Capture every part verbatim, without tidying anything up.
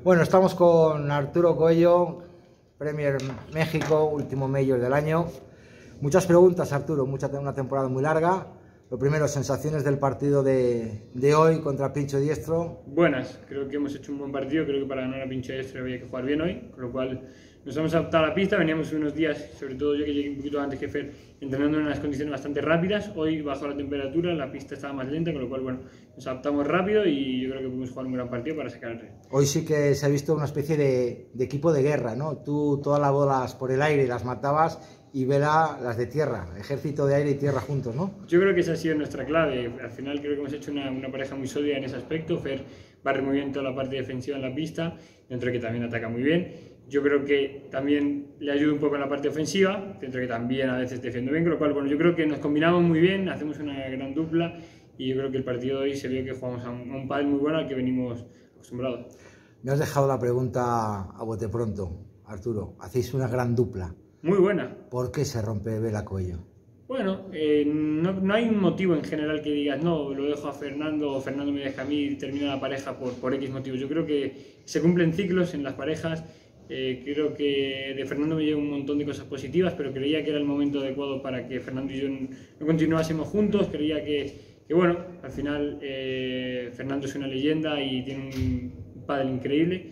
Bueno, estamos con Arturo Coello, Premier México, último Major del año. Muchas preguntas, Arturo, mucha, una temporada muy larga. Lo primero, sensaciones del partido de, de hoy contra Pincho Diestro. Buenas, creo que hemos hecho un buen partido, creo que para ganar a Pincho Diestro había que jugar bien hoy, con lo cual nos hemos adaptado a la pista, veníamos unos días, sobre todo yo que llegué un poquito antes que Fer, entrenando en unas condiciones bastante rápidas. Hoy bajó la temperatura, la pista estaba más lenta, con lo cual bueno, nos adaptamos rápido y yo creo que pudimos jugar un gran partido para sacar el rey. Hoy sí que se ha visto una especie de, de equipo de guerra, ¿no? Tú todas las bolas por el aire las matabas y Vela las de tierra, ejército de aire y tierra juntos, ¿no? Yo creo que esa ha sido nuestra clave. Al final creo que hemos hecho una, una pareja muy sólida en ese aspecto. Fer barre muy bien toda la parte defensiva en la pista, dentro de que también ataca muy bien. Yo creo que también le ayuda un poco en la parte ofensiva, dentro de que también a veces defiende bien, con lo cual bueno, yo creo que nos combinamos muy bien, hacemos una gran dupla y yo creo que el partido de hoy se vio que jugamos a un, a un pádel muy bueno al que venimos acostumbrados. Me has dejado la pregunta a bote pronto, Arturo. Hacéis una gran dupla. Muy buena. ¿Por qué se rompe Vela Coello? Bueno, eh, no, no hay un motivo en general que digas, no, lo dejo a Fernando o Fernando me deja a mí y termina la pareja por, por X motivos. Yo creo que se cumplen ciclos en las parejas. Eh, creo que de Fernando me lleva un montón de cosas positivas, pero creía que era el momento adecuado para que Fernando y yo no continuásemos juntos. Creía que, que bueno, al final eh, Fernando es una leyenda y tiene un pádel increíble,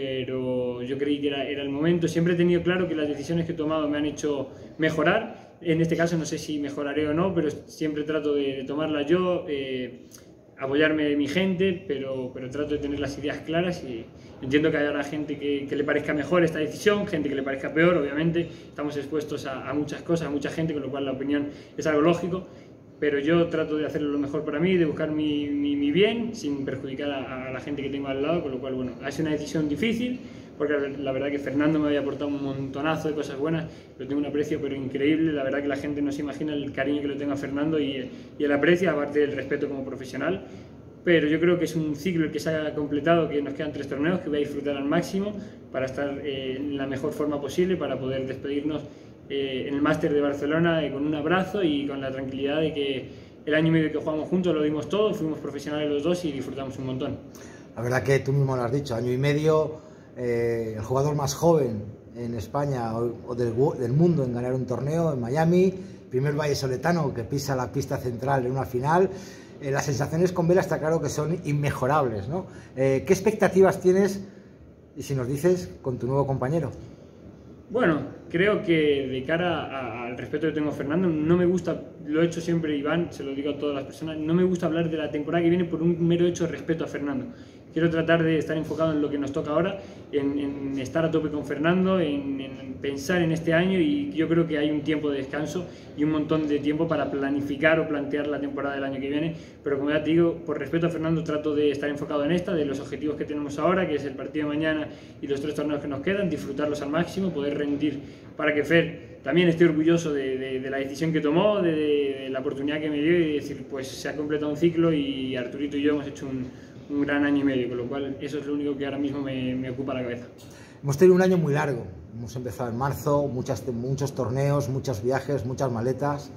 pero yo creí que era, era el momento. Siempre he tenido claro que las decisiones que he tomado me han hecho mejorar. En este caso no sé si mejoraré o no, pero siempre trato de, de tomarlas yo, eh, apoyarme de mi gente, pero, pero trato de tener las ideas claras y entiendo que haya gente que, que le parezca mejor esta decisión, gente que le parezca peor, obviamente estamos expuestos a, a muchas cosas, a mucha gente, con lo cual la opinión es algo lógico, pero yo trato de hacerlo lo mejor para mí, de buscar mi, mi, mi bien sin perjudicar a, a la gente que tengo al lado, con lo cual bueno, ha sido una decisión difícil, porque la verdad que Fernando me había aportado un montonazo de cosas buenas, lo tengo un aprecio pero increíble, la verdad que la gente no se imagina el cariño que le tengo a Fernando y, y el aprecio, aparte del respeto como profesional, pero yo creo que es un ciclo el que se ha completado, que nos quedan tres torneos, que voy a disfrutar al máximo para estar eh, en la mejor forma posible, para poder despedirnos eh, en el Máster de Barcelona eh, con un abrazo y con la tranquilidad de que el año y medio que jugamos juntos lo dimos todo, fuimos profesionales los dos y disfrutamos un montón. La verdad que tú mismo lo has dicho, año y medio, eh, el jugador más joven en España o, o del, del mundo en ganar un torneo en Miami, primer vallesoletano que pisa la pista central en una final. Eh, las sensaciones con Vela está claro que son inmejorables, ¿no? Eh, ¿Qué expectativas tienes, y si nos dices, con tu nuevo compañero? Bueno, creo que de cara a, al respeto que tengo a Fernando, no me gusta, lo he hecho siempre Iván, se lo digo a todas las personas, no me gusta hablar de la temporada que viene por un mero hecho de respeto a Fernando. Quiero tratar de estar enfocado en lo que nos toca ahora, en, en estar a tope con Fernando, en, en pensar en este año, y yo creo que hay un tiempo de descanso y un montón de tiempo para planificar o plantear la temporada del año que viene, pero como ya te digo, por respeto a Fernando trato de estar enfocado en esta, de los objetivos que tenemos ahora, que es el partido de mañana y los tres torneos que nos quedan, disfrutarlos al máximo, poder rendir para que Fer también esté orgulloso de, de, de la decisión que tomó, de, de la oportunidad que me dio y decir, pues se ha completado un ciclo y Arturito y yo hemos hecho un un gran año y medio, con lo cual eso es lo único que ahora mismo me, me ocupa la cabeza. Hemos tenido un año muy largo, hemos empezado en marzo, muchas, muchos torneos, muchos viajes, muchas maletas.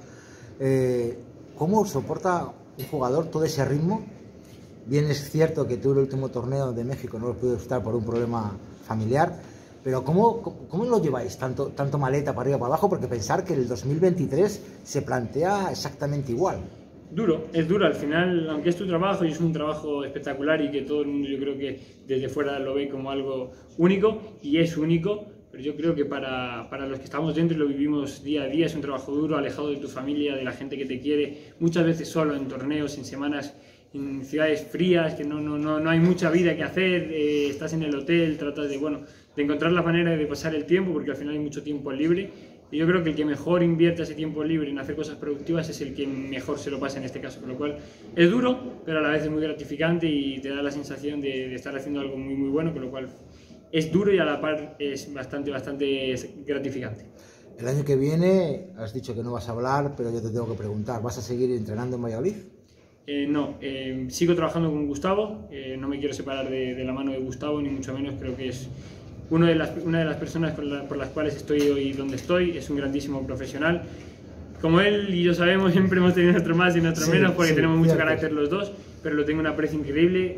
Eh, ¿Cómo soporta un jugador todo ese ritmo? Bien es cierto que tú el último torneo de México no lo pude disfrutar por un problema familiar, pero ¿cómo, cómo lo lleváis? Tanto, tanto maleta para arriba para abajo, porque pensar que el dos mil veintitrés se plantea exactamente igual. Duro, es duro al final, aunque es tu trabajo y es un trabajo espectacular y que todo el mundo yo creo que desde fuera lo ve como algo único, y es único, pero yo creo que para, para los que estamos dentro y lo vivimos día a día es un trabajo duro, alejado de tu familia, de la gente que te quiere, muchas veces solo en torneos, en semanas, en ciudades frías, que no, no, no, no hay mucha vida que hacer, eh, estás en el hotel, tratas de, bueno, de encontrar la manera de pasar el tiempo, porque al final hay mucho tiempo libre. Y yo creo que el que mejor invierte ese tiempo libre en hacer cosas productivas es el que mejor se lo pasa en este caso, con lo cual es duro, pero a la vez es muy gratificante y te da la sensación de, de estar haciendo algo muy muy bueno, con lo cual es duro y a la par es bastante, bastante gratificante. El año que viene, has dicho que no vas a hablar, pero yo te tengo que preguntar, ¿vas a seguir entrenando en Valladolid? Eh, no, eh, sigo trabajando con Gustavo, eh, no me quiero separar de, de la mano de Gustavo, ni mucho menos, creo que es Una de, las, una de las personas por, la, por las cuales estoy hoy donde estoy, es un grandísimo profesional. Como él y yo sabemos, siempre hemos tenido nuestro más y nuestro sí, menos porque sí, tenemos mucho cierto. carácter los dos, pero lo tengo un aprecio increíble.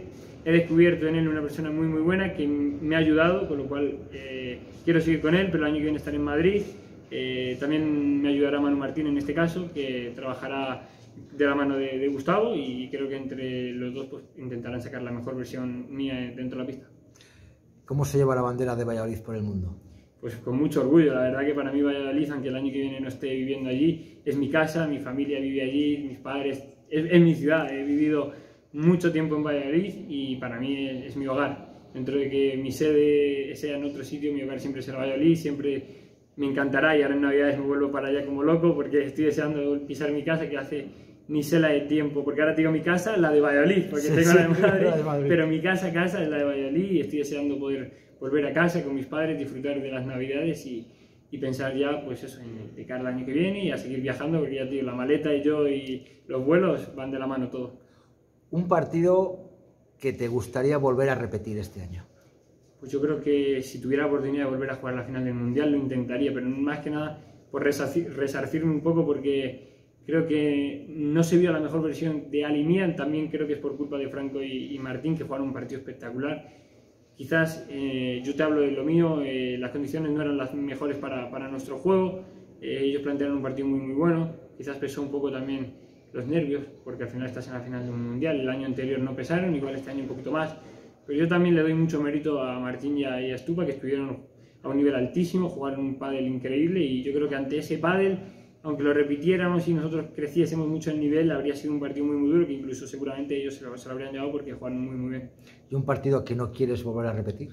he descubierto en él una persona muy muy buena que me ha ayudado, con lo cual eh, quiero seguir con él, pero el año que viene estaré en Madrid. Eh, también me ayudará Manu Martín en este caso, que trabajará de la mano de, de Gustavo, y creo que entre los dos pues, intentarán sacar la mejor versión mía dentro de la pista. ¿Cómo se lleva la bandera de Valladolid por el mundo? Pues con mucho orgullo, la verdad que para mí Valladolid, aunque el año que viene no esté viviendo allí, es mi casa, mi familia vive allí, mis padres, es, es mi ciudad, he vivido mucho tiempo en Valladolid y para mí es, es mi hogar. Dentro de que mi sede sea en otro sitio, mi hogar siempre será Valladolid, siempre me encantará, y ahora en Navidades me vuelvo para allá como loco porque estoy deseando pisar mi casa, que hace ni sé la de tiempo, porque ahora tengo mi casa, la de Valladolid, porque sí, tengo sí, la, de Madrid, la de Madrid, pero mi casa, casa es la de Valladolid, y estoy deseando poder volver a casa con mis padres, disfrutar de las Navidades y, y pensar ya, pues eso, en de cara al año que viene y a seguir viajando, porque ya, tío, la maleta y yo y los vuelos van de la mano todo. ¿Un partido que te gustaría volver a repetir este año? Pues yo creo que si tuviera la oportunidad de volver a jugar la final del Mundial lo intentaría, pero más que nada por resarcir, resarcirme un poco, porque creo que no se vio la mejor versión de Ali Mian, también creo que es por culpa de Franco y, y Martín, que jugaron un partido espectacular. Quizás eh, yo te hablo de lo mío, eh, las condiciones no eran las mejores para, para nuestro juego, eh, ellos plantearon un partido muy muy bueno, quizás pesó un poco también los nervios, porque al final estás en la final de un Mundial, el año anterior no pesaron, igual este año un poquito más, pero yo también le doy mucho mérito a Martín y a, y a Stupa, que estuvieron a un nivel altísimo, jugaron un pádel increíble, y yo creo que ante ese pádel, aunque lo repitiéramos y nosotros creciésemos mucho el nivel, habría sido un partido muy muy duro, que incluso seguramente ellos se lo, se lo habrían llevado porque jugaron muy muy bien. ¿Y un partido que no quieres volver a repetir?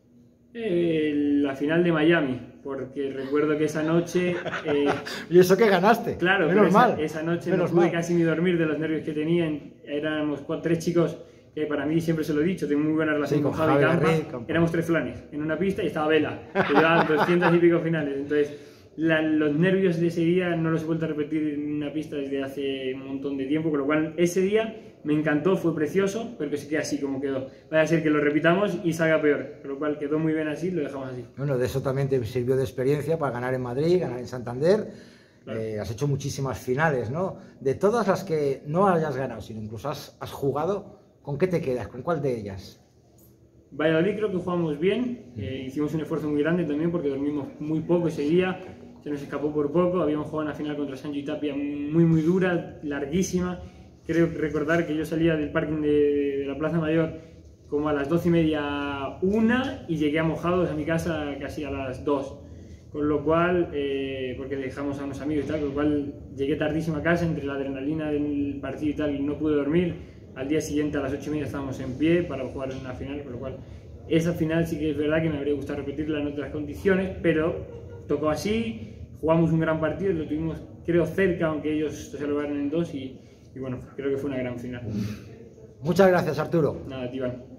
Eh, la final de Miami, porque recuerdo que esa noche... Eh, ¿Y eso que ganaste? Claro, menos esa, mal. Esa noche menos no pude mal. casi ni dormir de los nervios que tenían. Éramos cuatro, tres chicos que para mí, siempre se lo he dicho, tengo muy buena relación sí, con, con Javi Campa. Campa. Éramos tres flanes en una pista y estaba Vela, que llevaba doscientos y pico finales. Entonces... La, los nervios de ese día no los he vuelto a repetir en una pista desde hace un montón de tiempo, con lo cual ese día me encantó, fue precioso, pero que se quede así como quedó. Vaya a ser que lo repitamos y salga peor, con lo cual quedó muy bien así, lo dejamos así. Bueno, de eso también te sirvió de experiencia para ganar en Madrid, ganar en Santander. Claro. Eh, has hecho muchísimas finales, ¿no? De todas las que no hayas ganado, sino incluso has, has jugado, ¿con qué te quedas? ¿Con cuál de ellas? Valladolid creo que jugamos bien, eh, hicimos un esfuerzo muy grande también porque dormimos muy poco ese día. Se nos escapó por poco, habíamos jugado una final contra Sancho y Tapia muy muy dura, larguísima. Creo recordar que yo salía del parking de, de la Plaza Mayor como a las doce y media, una, y llegué a Mojados a mi casa casi a las dos. Con lo cual, eh, porque dejamos a unos amigos y tal, con lo cual llegué tardísimo a casa, entre la adrenalina del partido y tal, y no pude dormir. Al día siguiente a las ocho y media estábamos en pie para jugar en una final, con lo cual esa final sí que es verdad que me habría gustado repetirla en otras condiciones, pero tocó así. Jugamos un gran partido, lo tuvimos creo cerca, aunque ellos se salvaron en dos, y, y bueno, creo que fue una gran final. Muchas gracias, Arturo. Nada, Iván.